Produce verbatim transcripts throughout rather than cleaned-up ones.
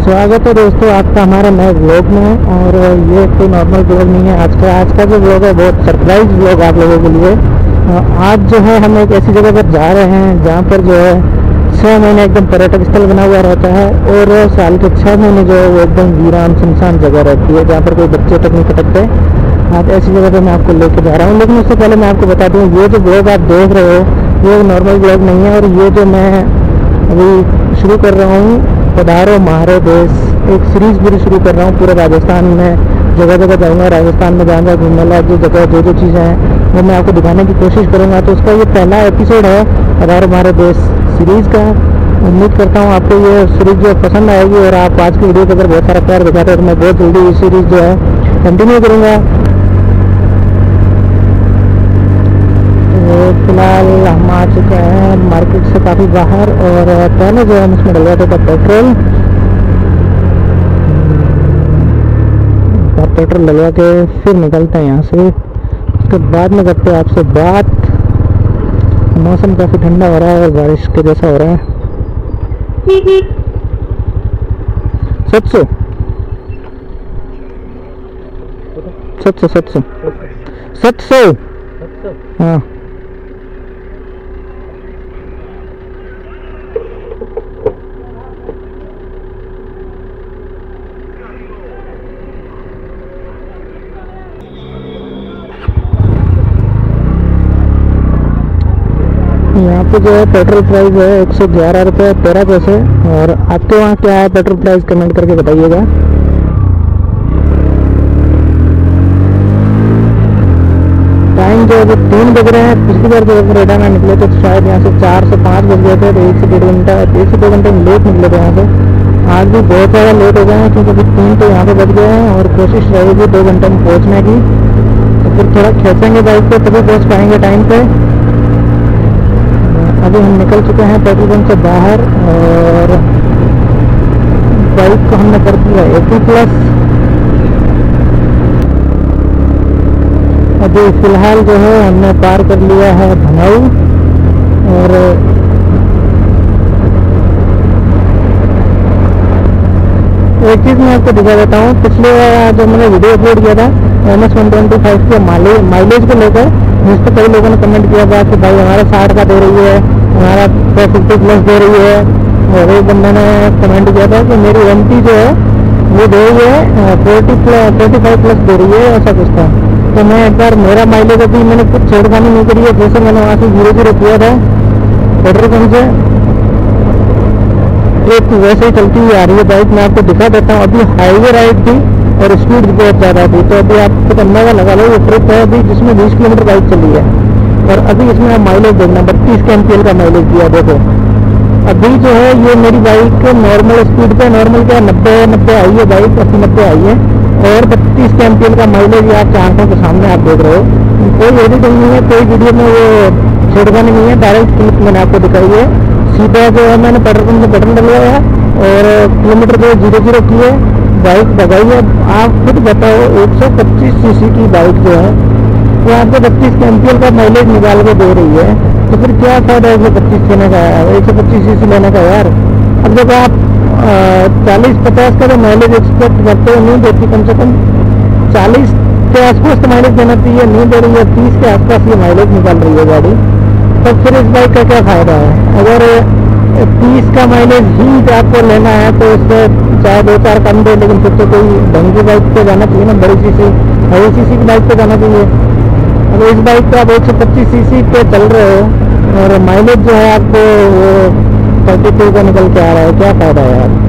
स्वागत है दोस्तों आपका हमारे नए ब्लॉग में। और ये कोई नॉर्मल ब्लॉग नहीं है। आज का आज का जो ब्लॉग है बहुत सरप्राइज ब्लॉग आप लोगों के लिए। आज जो है हम एक ऐसी जगह पर जा रहे हैं जहाँ पर जो है छः महीने एकदम पर्यटक स्थल बना हुआ रहता है और साल के छः महीने जो है वो एकदम वीरान सुनसान जगह रहती है जहाँ पर कोई बच्चे तक नहीं पटकते। आज ऐसी जगह पर मैं आपको लेके जा रहा हूँ। लेकिन उससे पहले मैं आपको बता दूँ, ये जो ब्लॉग आप देख रहे हो ये नॉर्मल ब्लॉग नहीं है। और ये जो मैं अभी शुरू कर रहा हूँ पधारो महारे देश, एक सीरीज़ पूरी शुरू कर रहा हूँ। पूरे राजस्थान में जगह जगह जाऊँगा, राजस्थान में जाऊँगा घूमने लायक जो जगह जो जो चीज़ें हैं वो मैं आपको दिखाने की कोशिश करूँगा। तो उसका ये पहला एपिसोड है पधारो महारे देश सीरीज़ का। उम्मीद करता हूँ आपको ये सीरीज़ जो पसंद आएगी और आप आज की वीडियो को अगर बहुत सारा प्यार दिखाते हैं तो मैं बहुत जल्दी ये सीरीज़ जो है कंटिन्यू करूँगा। तो फिलहाल हम आ चुके हैं मार्केट से काफ़ी बाहर और पहले जो हम इसमें डलवाते था पेट्रोल पेट्रोल डलवा के फिर निकलते हैं यहाँ से। उसके बाद में करते हैं आपसे बात। मौसम काफ़ी ठंडा हो रहा है और बारिश के जैसा हो रहा है। सत सौ सत सौ सत सौ सत सौ हाँ यहाँ पे जो है पेट्रोल प्राइस है एक सौ ग्यारह रुपये तेरह पैसे। और आपके वहाँ क्या है पेट्रोल प्राइस कमेंट करके बताइएगा। टाइम जो है वो तीन बज रहे हैं। पिछली बार जब रेडा में निकले थे तो शायद यहाँ से चार से पाँच बज गए थे, तो एक से डेढ़ घंटा एक से दो घंटे में लेट निकले थे यहाँ से। आज भी बहुत ज़्यादा लेट हो गए हैं क्योंकि अभी तीन तो यहाँ पे बज गए हैं और कोशिश रहेगी दो घंटे में पहुँचने की। तो फिर थोड़ा खींचेंगे बाइक पे तभी पहुँच पाएंगे टाइम पे। अभी हम निकल चुके हैं पेट्रोल पंप से बाहर और बाइक को हमने कर दिया एटी प्लस। अभी फिलहाल जो है हमने पार कर लिया है धनाऊ। और एक चीज़ मैं आपको दिखा देता हूँ, पिछले जो मैंने वीडियो अपलोड किया था M S one twenty five के माइलेज को लेकर, जिस पर कई लोगों ने कमेंट किया था कि भाई हमारा साठ का दे रही है, हमारा फिफ्टी प्लस दे रही है। और एक बंदा ने कमेंट किया था कि मेरी एम टी जो है वो दे रही है forty plus forty five plus दे रही है, ऐसा कुछ था। तो मैं एक बार मेरा माइलेज अभी मैंने कुछ छेड़खानी नहीं करी है, जैसे मैंने वहाँ से जीरो जीरो किया था पेट्रोल पंप से एक वैसे ही चलती हुई आ रही है बाइक। मैं आपको दिखा देता हूँ। अभी हाईवे राइड थी और स्पीड बहुत ज़्यादा थी, तो अभी आप कुछ अंदाजा लगा लो। ये ट्रिप है अभी जिसमें बीस किलोमीटर बाइक चली है और अभी इसमें आप माइलेज देखना बत्तीस के एम पी एल का माइलेज दिया। देखो अभी जो है ये मेरी बाइक नॉर्मल स्पीड पे, नॉर्मल क्या नब्बे नब्बे आई है बाइक, अस्सी नब्बे आई है और बत्तीस के एम पी एल का माइलेज आपके आंखों के सामने आप देख रहे हो। कोई एडिटिंग नहीं है, कोई वीडियो में वो छेड़खानी नहीं है, डायरेक्ट क्लिप मैंने आपको दिखाई है। सीधा जो है मैंने पेट्रोल पंप से बटन डलवाया है और किलोमीटर जो जीरो जीरो की है बाइक भगाई है। आप खुद बताओ एक सौ पच्चीस सी सी की बाइक जो है वो आपको बत्तीस के एम पी एल का माइलेज निकाल के दे रही है, तो फिर क्या फायदा एक सौ पच्चीस लेने का, एक सौ पच्चीस सी सी लेने का यार। अब देखो आप चालीस पचास का जो माइलेज एक्सपेक्ट करते हो नहीं देती, कम से कम चालीस के आसपास तो माइलेज देना चाहिए, नहीं दे रही है, तीस के आसपास ये माइलेज निकाल रही है गाड़ी। तो फिर इस बाइक का क्या फ़ायदा है। अगर तीस का माइलेज ही आपको लेना है तो इससे चाहे दो चार कम दे, लेकिन फिर तो कोई ढंग की बाइक पे जाना चाहिए ना, बड़ी सी सी बड़ी सी सी की बाइक पे जाना चाहिए। अब इस बाइक पे आप एक सौ पच्चीस सी सी पे चल रहे हो और माइलेज जो है आपको वो थर्टी टू का निकल के आ रहा है, क्या फ़ायदा है यार।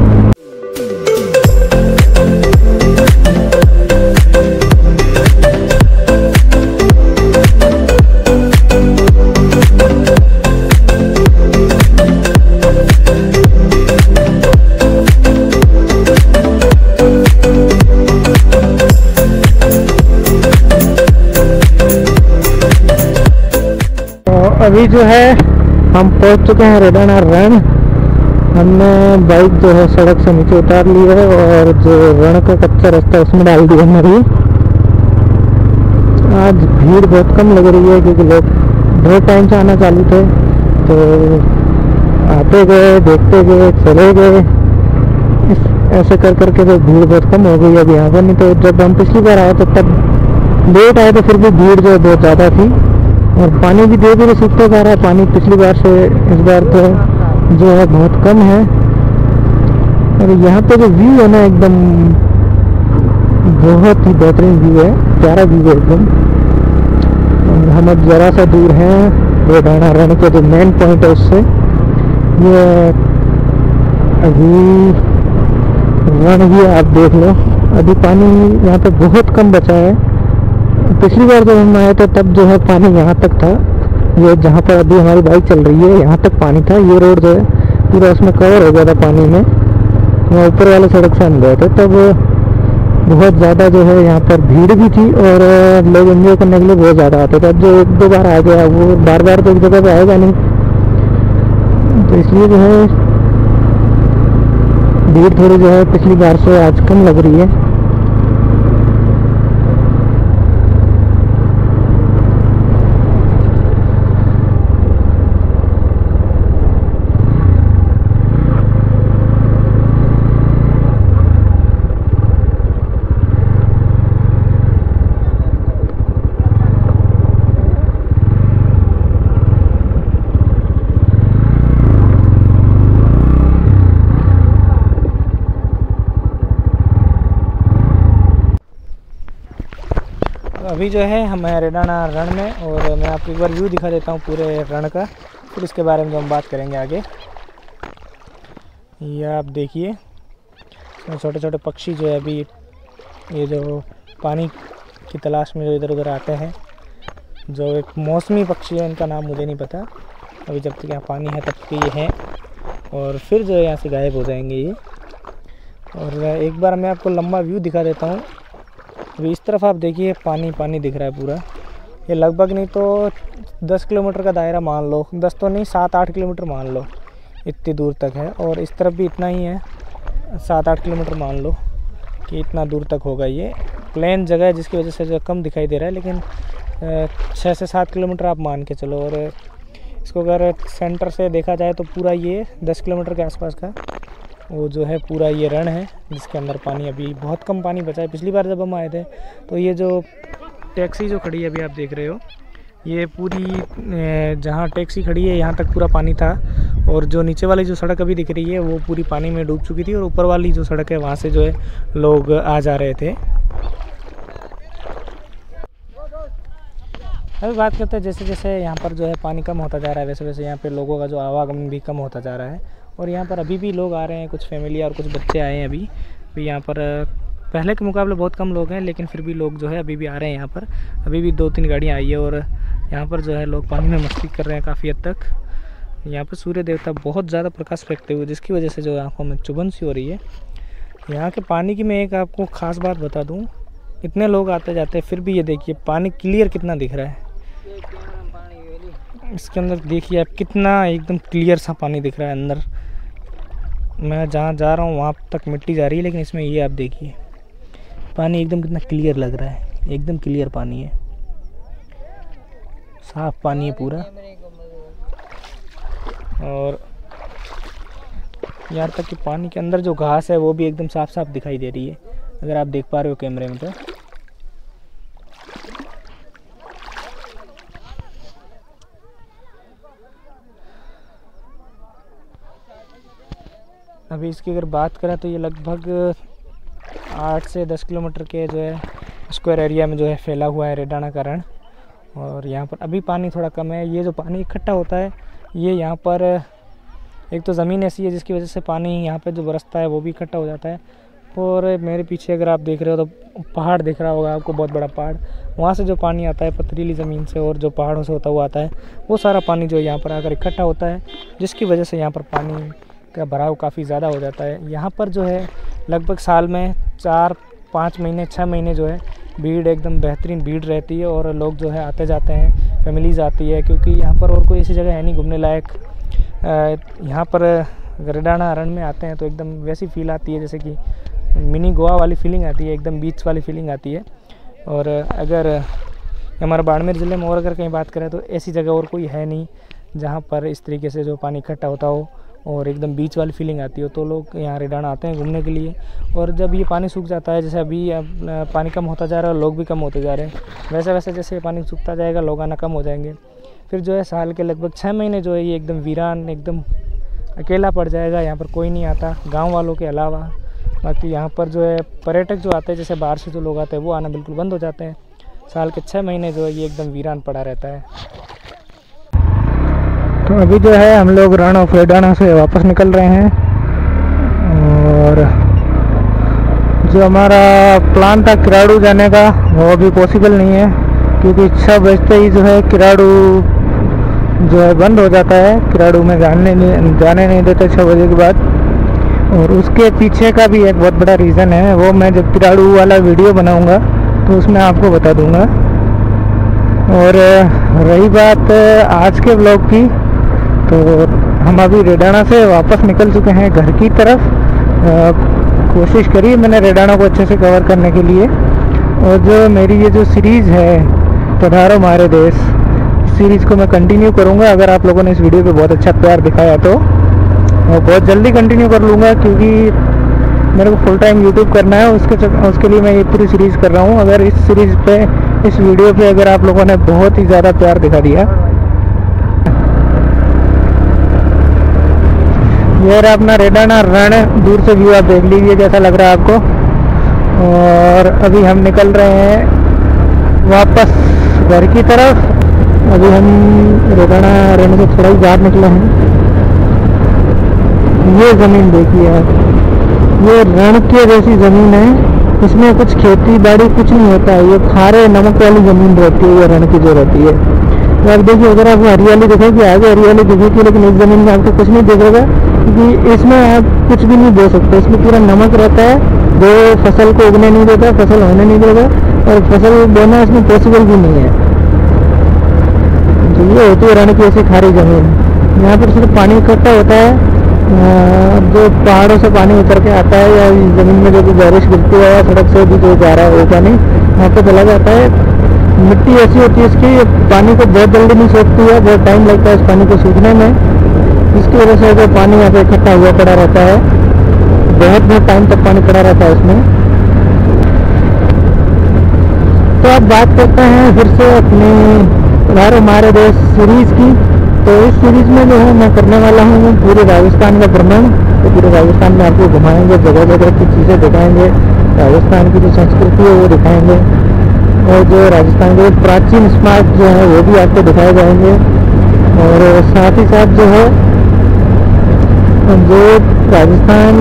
अभी जो है हम पहुंच चुके हैं रेडाना रण। हमने बाइक जो है सड़क से नीचे उतार ली है और जो रण का कच्चा रास्ता उसमें डाल दिया मेरी। आज भीड़ बहुत कम लग रही है क्योंकि लोग बहुत टाइम से आना चालू थे, तो आते गए देखते गए चले गए। इस ऐसे कर करके तो भीड़ बहुत कम हो गई अब यहाँ पर। नहीं तो जब हम पिछली बार आए तो तब लेट आए तो फिर भी भीड़ जो है बहुत ज़्यादा थी, और पानी भी धीरे धीरे सूखता जा रहा है। पानी पिछली बार से इस बार तो जो है बहुत कम है। और यहाँ पे जो व्यू है ना एकदम बहुत ही बेहतरीन व्यू है, प्यारा व्यू है एकदम। और हम अब ज़रा सा दूर हैं रेडाना रण के जो मेन पॉइंट है उससे। ये अभी रण ही आप देख लो, अभी पानी यहाँ पे बहुत कम बचा है। पिछली बार जब हम आए थे तब जो है पानी यहाँ तक था, ये जहाँ पर अभी हमारी बाइक चल रही है यहाँ तक पानी था। ये रोड जो है पूरा उसमें कवर हो गया था पानी में। वहाँ ऊपर वाले सड़क से हम गए थे तब बहुत ज़्यादा जो है यहाँ पर भीड़ भी थी और लोग एंजॉय करने के लिए बहुत ज़्यादा आते थे। अब जो एक दो बार आ गया वो बार बार तो एक जगह पर आएगा नहीं, तो इसलिए जो है भीड़ थोड़ी जो है पिछली बार से आज कम लग रही है। अभी जो है हम रेडाना रण में, और मैं आपको एक बार व्यू दिखा देता हूँ पूरे रण का, फिर इसके बारे में जो हम बात करेंगे आगे। ये आप देखिए इसमें छोटे छोटे पक्षी जो है अभी ये जो पानी की तलाश में जो इधर उधर आते हैं, जो एक मौसमी पक्षी है, इनका नाम मुझे नहीं पता। अभी जब तक यहाँ पानी है तब तक ये हैं, और फिर जो है यहाँ से गायब हो जाएंगे ये। और एक बार मैं आपको लंबा व्यू दिखा देता हूँ। अभी इस तरफ आप देखिए पानी पानी दिख रहा है पूरा। ये लगभग नहीं तो दस किलोमीटर का दायरा मान लो, दस तो नहीं सात आठ किलोमीटर मान लो, इतनी दूर तक है। और इस तरफ भी इतना ही है, सात आठ किलोमीटर मान लो कि इतना दूर तक होगा। ये प्लेन जगह है जिसकी वजह से जो कम दिखाई दे रहा है, लेकिन छः से सात किलोमीटर आप मान के चलो। और इसको अगर सेंटर से देखा जाए तो पूरा ये दस किलोमीटर के आसपास का वो जो है पूरा ये रण है, जिसके अंदर पानी अभी बहुत कम पानी बचा है। पिछली बार जब हम आए थे तो ये जो टैक्सी जो खड़ी है अभी आप देख रहे हो, ये पूरी जहाँ टैक्सी खड़ी है यहाँ तक पूरा पानी था। और जो नीचे वाली जो सड़क अभी दिख रही है वो पूरी पानी में डूब चुकी थी, और ऊपर वाली जो सड़क है वहाँ से जो है लोग आ जा रहे थे। अभी बात करते हैं जैसे जैसे यहाँ पर जो है पानी कम होता जा रहा है, वैसे वैसे यहाँ पे लोगों का जो आवागमन भी कम होता जा रहा है। और यहाँ पर अभी भी लोग आ रहे हैं, कुछ फैमिली और कुछ बच्चे आए हैं अभी भी यहाँ पर। पहले के मुकाबले बहुत कम लोग हैं, लेकिन फिर भी लोग जो है अभी भी आ रहे हैं यहाँ पर। अभी भी दो तीन गाड़ियाँ आई है, और यहाँ पर जो है लोग पानी में मस्ती कर रहे हैं काफ़ी हद तक। यहाँ पर सूर्य देवता बहुत ज़्यादा प्रकाश फेंकते हुए, जिसकी वजह से जो आँखों में चुभन सी हो रही है। यहाँ के पानी की मैं एक आपको ख़ास बात बता दूँ, इतने लोग आते जाते हैं फिर भी ये देखिए पानी क्लियर कितना दिख रहा है। इसके अंदर देखिए आप कितना एकदम क्लियर सा पानी दिख रहा है अंदर। मैं जहाँ जा रहा हूँ वहाँ तक मिट्टी जा रही है, लेकिन इसमें ये आप देखिए पानी एकदम कितना क्लियर लग रहा है, एकदम क्लियर पानी है, साफ पानी है पूरा। और यहाँ तक कि पानी के अंदर जो घास है वो भी एकदम साफ साफ दिखाई दे रही है, अगर आप देख पा रहे हो कैमरे में तो। अभी इसकी अगर बात करें तो ये लगभग आठ से दस किलोमीटर के जो है स्क्वायर एरिया में जो है फैला हुआ है रेडाना का रण। और यहाँ पर अभी पानी थोड़ा कम है। ये जो पानी इकट्ठा होता है ये यहाँ पर एक तो ज़मीन ऐसी है जिसकी वजह से पानी यहाँ पे जो बरसता है वो भी इकट्ठा हो जाता है। और मेरे पीछे अगर आप देख रहे हो तो पहाड़ दिख रहा होगा आपको, बहुत बड़ा पहाड़, वहाँ से जो पानी आता है पथरीली ज़मीन से और जो पहाड़ों से होता हुआ आता है, वो सारा पानी जो यहाँ पर आकर इकट्ठा होता है, जिसकी वजह से यहाँ पर पानी का भराव काफ़ी ज़्यादा हो जाता है। यहाँ पर जो है लगभग साल में चार पाँच महीने छः महीने जो है भीड़ एकदम बेहतरीन भीड़ रहती है, और लोग जो है आते जाते हैं, फैमिलीज़ आती है, क्योंकि यहाँ पर और कोई ऐसी जगह है नहीं घूमने लायक। यहाँ पर रेडाना रण में आते हैं तो एकदम वैसी फील आती है जैसे कि मिनी गोवा वाली फीलिंग आती है, एकदम बीच वाली फीलिंग आती है। और अगर हमारा बाड़मेर ज़िले में और अगर कहीं बात करें तो ऐसी जगह और कोई है नहीं जहाँ पर इस तरीके से जो पानी इकट्ठा होता हो और एकदम बीच वाली फीलिंग आती है, तो लोग यहाँ रेडाना आते हैं घूमने के लिए। और जब ये पानी सूख जाता है, जैसे अभी अब पानी कम होता जा रहा है और लोग भी कम होते जा रहे हैं, वैसे वैसे जैसे पानी सूखता जाएगा लोग आना कम हो जाएंगे। फिर जो है साल के लगभग छः महीने जो है ये एकदम वीरान, एकदम अकेला पड़ जाएगा। यहाँ पर कोई नहीं आता गाँव वालों के अलावा। बाकी यहाँ पर जो है पर्यटक जो आते हैं, जैसे बाहर से जो लोग आते हैं वो आना बिल्कुल बंद हो जाते हैं। साल के छः महीने जो है ये एकदम वीरान पड़ा रहता है। तो अभी जो है हम लोग रण ऑफ रेडाना से वापस निकल रहे हैं, और जो हमारा प्लान था किराड़ू जाने का वो अभी पॉसिबल नहीं है, क्योंकि छः बजते ही जो है किराड़ू जो है बंद हो जाता है। किराड़ू में जाने नहीं जाने नहीं देते छः बजे के बाद। और उसके पीछे का भी एक बहुत बड़ा रीज़न है, वो मैं जब किराड़ू वाला वीडियो बनाऊंगा तो उसमें आपको बता दूंगा। और रही बात आज के ब्लॉग की, तो हम अभी रेडाना से वापस निकल चुके हैं घर की तरफ। आ, कोशिश करी मैंने रेडाना को अच्छे से कवर करने के लिए। और जो मेरी ये जो सीरीज़ है पधारो मारे देश, सीरीज़ को मैं कंटिन्यू करूँगा। अगर आप लोगों ने इस वीडियो पे बहुत अच्छा प्यार दिखाया तो मैं बहुत जल्दी कंटिन्यू कर लूँगा, क्योंकि मेरे को फुल टाइम यूट्यूब करना है। उसके उसके लिए मैं ये पूरी सीरीज़ कर रहा हूँ। अगर इस सीरीज़ पे, इस वीडियो पे अगर आप लोगों ने बहुत ही ज़्यादा प्यार दिखा दिया, ये रहा अपना रेडाना रण। दूर से व्यू आप देख लीजिए कैसा लग रहा है आपको। और अभी हम निकल रहे हैं वापस घर की तरफ। अभी हम रेडाना रण से थोड़ा ही बाहर निकले हैं। ये ज़मीन देखिए आप, ये रण की जैसी ज़मीन है, इसमें कुछ खेती बाड़ी कुछ नहीं होता है। ये खारे नमक वाली ज़मीन रहती है, ये रण की जो रहती है। तो आप देखिए, अगर आपको हरियाली दिखेगी, आगे हरियाली दिखेगी, लेकिन इस ज़मीन में आपको कुछ नहीं दिखेगा, क्योंकि इसमें आप कुछ भी नहीं बो सकते। इसमें पूरा नमक रहता है, जो फसल को उगने नहीं देता, फसल होने नहीं देगा, और फसल बोना इसमें पॉसिबल भी नहीं है। तो ये होती है रण की ऐसी खारी ज़मीन। यहाँ पर सिर्फ पानी इकट्ठा होता है, जो पहाड़ों से पानी उतर के आता है, या ज़मीन में जो भी बारिश गिरती है, या सड़क से भी जो जा रहा है वो पानी यहाँ पे चला जाता है। मिट्टी ऐसी होती है इसकी, पानी को बहुत जल्दी नहीं सोखती है, बहुत टाइम लगता है इस पानी को सूखने में। इसकी वजह से जो पानी यहाँ पे इकट्ठा हुआ पड़ा रहता है, बहुत बहुत टाइम तक पानी पड़ा रहता है इसमें। तो अब बात करते हैं फिर से अपनी पधारो मारे देश सीरीज़ की। तो इस सीरीज़ में जो है मैं करने वाला हूँ पूरे राजस्थान का भ्रमण। तो पूरे राजस्थान में आपको घुमाएंगे, जगह जगह की चीज़ें दिखाएंगे, राजस्थान की जो संस्कृति है वो दिखाएंगे, और जो राजस्थान के प्राचीन स्मारक जो है वो भी आपको दिखाए जाएंगे। और साथ ही साथ जो है जो राजस्थान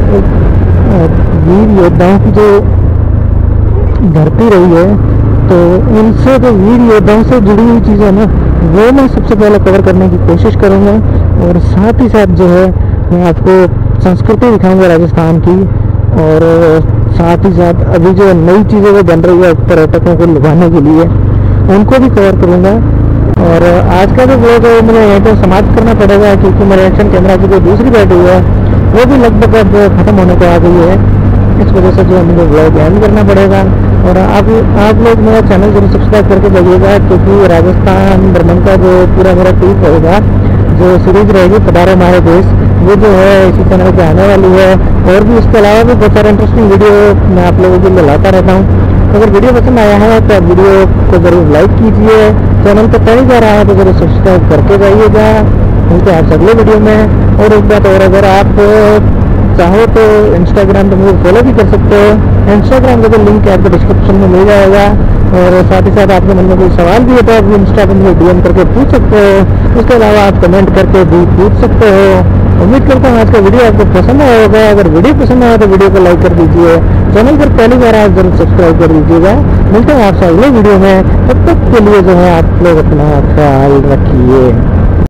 वीर योद्धाओं की जो धरती रही है, तो उनसे जो वीर योद्धाओं से जुड़ी हुई चीज़ें ना, वो मैं सबसे पहले कवर करने की कोशिश करूँगा। और साथ ही साथ जो है मैं आपको संस्कृति दिखाऊंगा राजस्थान की, और साथ ही साथ अभी जो नई चीज़ें वो बन रही है पर्यटकों को लुभाने के लिए, उनको भी कवर करूँगा। और आज का जो ब्लॉग है मुझे यहीं पर समाप्त करना पड़ेगा, क्योंकि मेरे एक्शन कैमरा की जो दूसरी बैटरी है वो भी लगभग अब ख़त्म होने को आ गई है। इस वजह से जो मुझे ब्लॉग एंड करना पड़ेगा। और आप आप लोग मेरा चैनल जरूर सब्सक्राइब करके जाइएगा, क्योंकि राजस्थान भ्रमण का जो पूरा मेरा ट्रिप रहेगा, जो सीरीज़ रहेगी पधारो मारे देश, वो जो है इसी चैनल पे आने वाली है। और भी इसके अलावा भी बहुत सारे इंटरेस्टिंग वीडियो मैं आप लोगों के लिए लाता रहता हूँ। अगर वीडियो पसंद आया है तो आप वीडियो को ज़रूर लाइक कीजिए। चैनल पर पहली बार आया है तो ज़रूर सब्सक्राइब करके जाइएगा। मिलते हैं आप अगले वीडियो में। और एक बात और, अगर आप चाहो तो इंस्टाग्राम पर मुझे फॉलो भी कर सकते हो। इंस्टाग्राम का जो लिंक है आपको डिस्क्रिप्शन में मिल जाएगा। और साथ ही साथ आपके मन में कोई सवाल भी है तो आप इंस्टा पर मुझे डीएम करके पूछ सकते हो। उसके अलावा आप कमेंट करके भी पूछ सकते हो। उम्मीद करता हूँ आज का वीडियो आपको पसंद आया होगा। अगर वीडियो पसंद आया तो वीडियो को लाइक कर दीजिए। चैनल पर पहली बार आप जरूर सब्सक्राइब कर दीजिएगा। मिलते हैं आपसे अगले वीडियो में, तब तक के लिए जो है आप लोग अपना ख्याल रखिए।